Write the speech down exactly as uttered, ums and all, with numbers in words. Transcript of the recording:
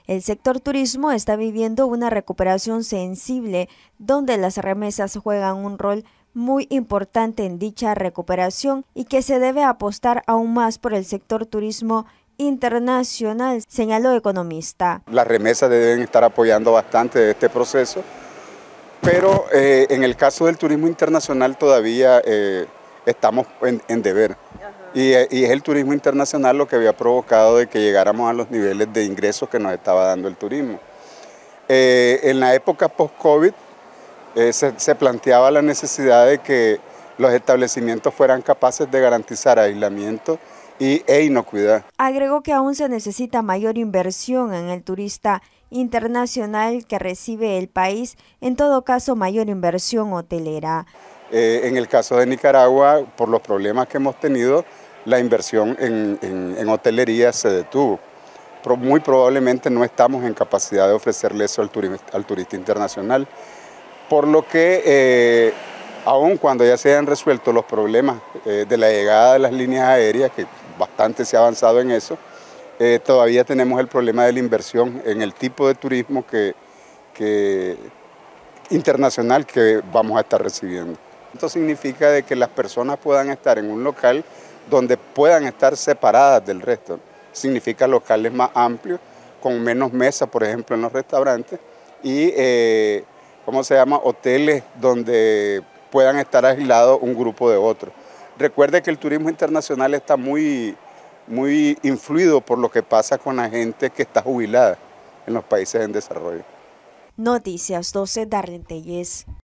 El sector turismo está viviendo una recuperación sensible, donde las remesas juegan un rol muy importante en dicha recuperación y que se debe apostar aún más por el sector turismo internacional, señaló economista. Las remesas deben estar apoyando bastante este proceso, pero eh, en el caso del turismo internacional todavía eh, estamos en, en deber. Y, y es el turismo internacional lo que había provocado de que llegáramos a los niveles de ingresos que nos estaba dando el turismo. Eh, en la época post-COVID eh, se, se planteaba la necesidad de que los establecimientos fueran capaces de garantizar aislamiento y, e inocuidad. Agregó que aún se necesita mayor inversión en el turista internacional que recibe el país, en todo caso mayor inversión hotelera. Eh, en el caso de Nicaragua, por los problemas que hemos tenido, la inversión en, en, en hotelería se detuvo. Pero muy probablemente no estamos en capacidad de ofrecerle eso al turista, al turista internacional, por lo que eh, aun cuando ya se hayan resuelto los problemas eh, de la llegada de las líneas aéreas, que bastante se ha avanzado en eso, eh, todavía tenemos el problema de la inversión en el tipo de turismo que, que, internacional que vamos a estar recibiendo. Esto significa de que las personas puedan estar en un local donde puedan estar separadas del resto. Significa locales más amplios, con menos mesas, por ejemplo, en los restaurantes, y, eh, ¿cómo se llama?, hoteles donde puedan estar aislados un grupo de otros. Recuerde que el turismo internacional está muy, muy influido por lo que pasa con la gente que está jubilada en los países en desarrollo. Noticias doce, Darlene Telles.